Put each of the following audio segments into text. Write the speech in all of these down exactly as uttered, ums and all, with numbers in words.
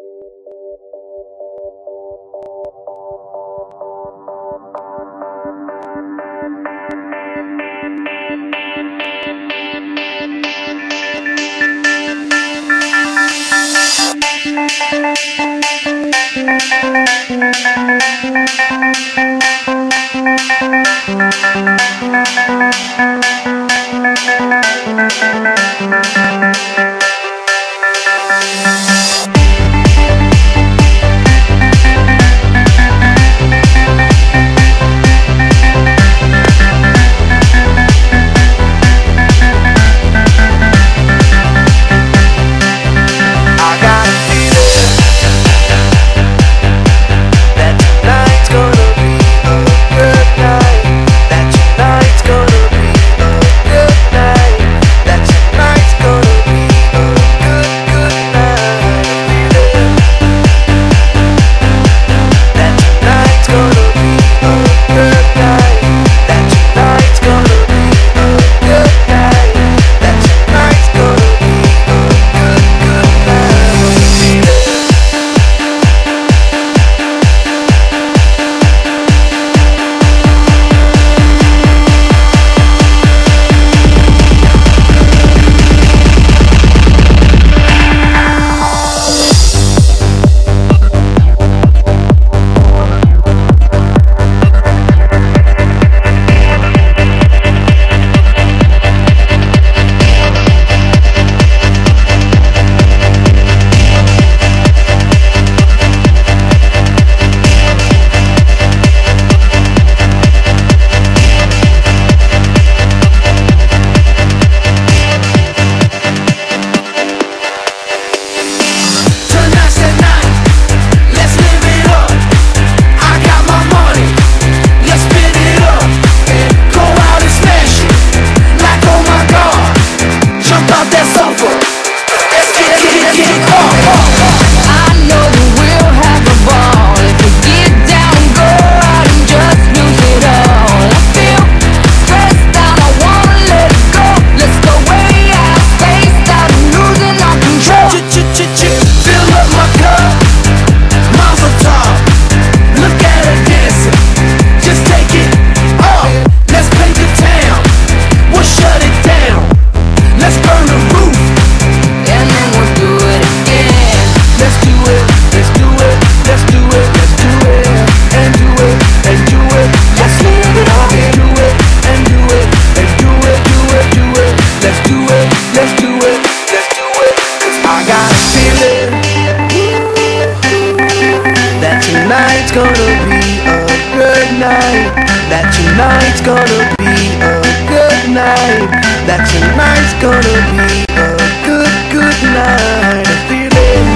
gonna be a good night. That tonight's gonna be a good night. That tonight's gonna be a good, good night. I feel it.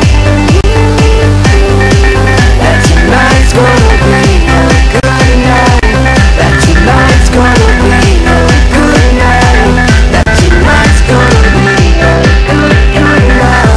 That tonight's gonna be a good night. That tonight's gonna be a good night. That tonight's gonna be a good, good night.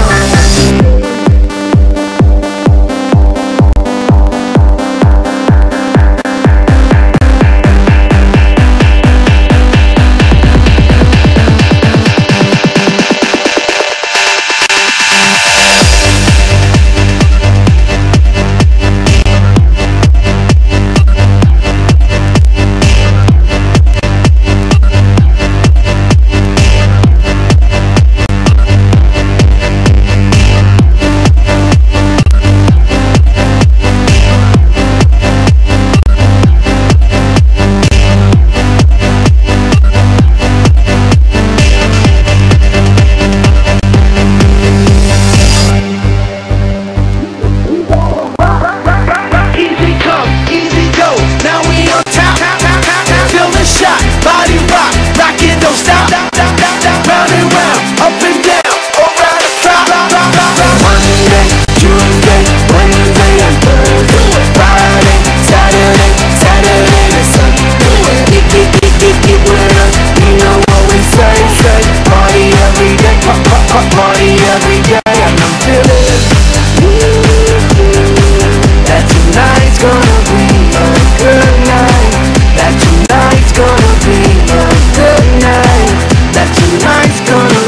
Party every day, and I'm feeling that tonight's gonna be a good night. That tonight's gonna be a good night. That tonight's gonna